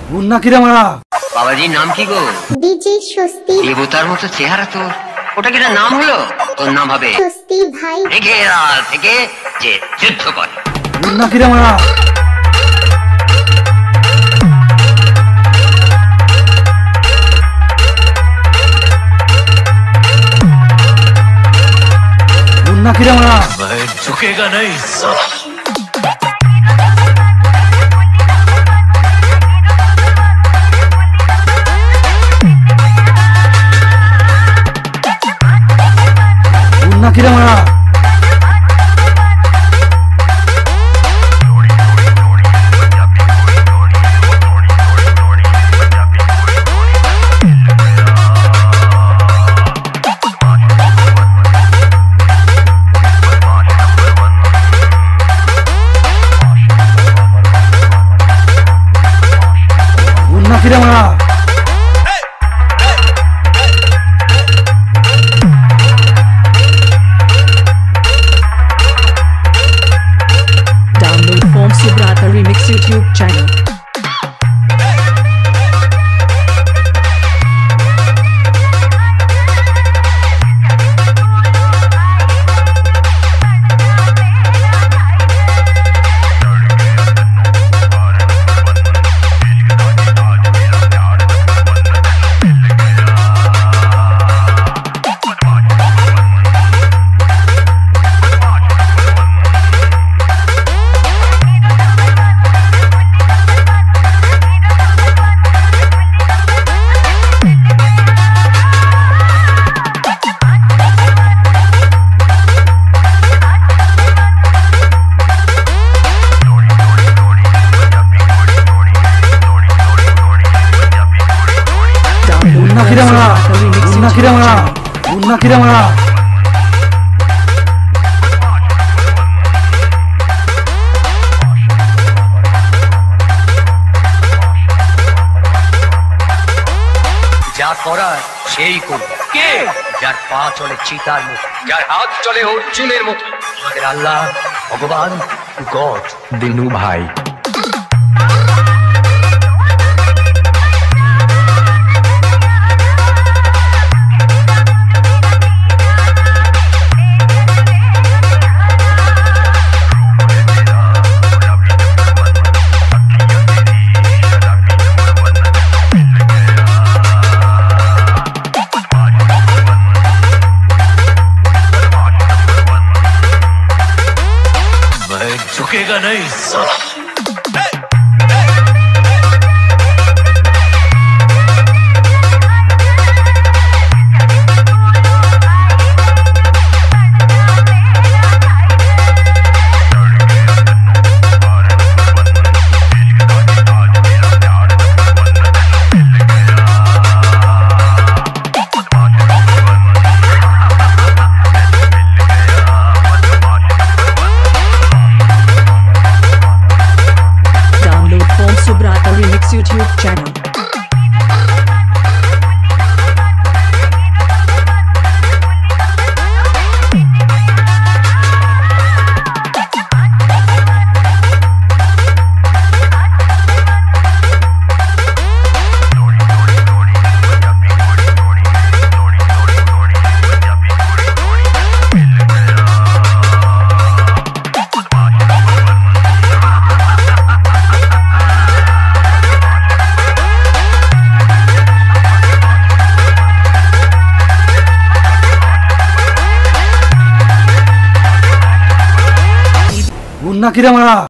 মুন্না কিরে মারা বাবাজির নাম কি গো? ডিজে স্বস্তি। দেবতার মতো চেহারা তোর, ওটা কি নাম হলো? তোর নাম হবে স্বস্তি ভাই। থেকে থেকে যে যুদ্ধ করে। মুন্না কিরে মারা मुन्ना किरे मारा मैं झुकेगा नहीं साला। मुन्ना किरे मारा किरे मारा Download from Subrata Remix YouTube channel. Munna किरे मारा मुन्ना किरे मारा যা করার সেই করবে। কে? যার পা চলে চিতার মতো, যার হাত চলে অর্জুনের মতো, আমাদের আল্লাহ, ভগবান, গড, দিনু ভাই। झुकेगा नहीं साला। Subrata Remix YouTube channel. Munna किरे मारा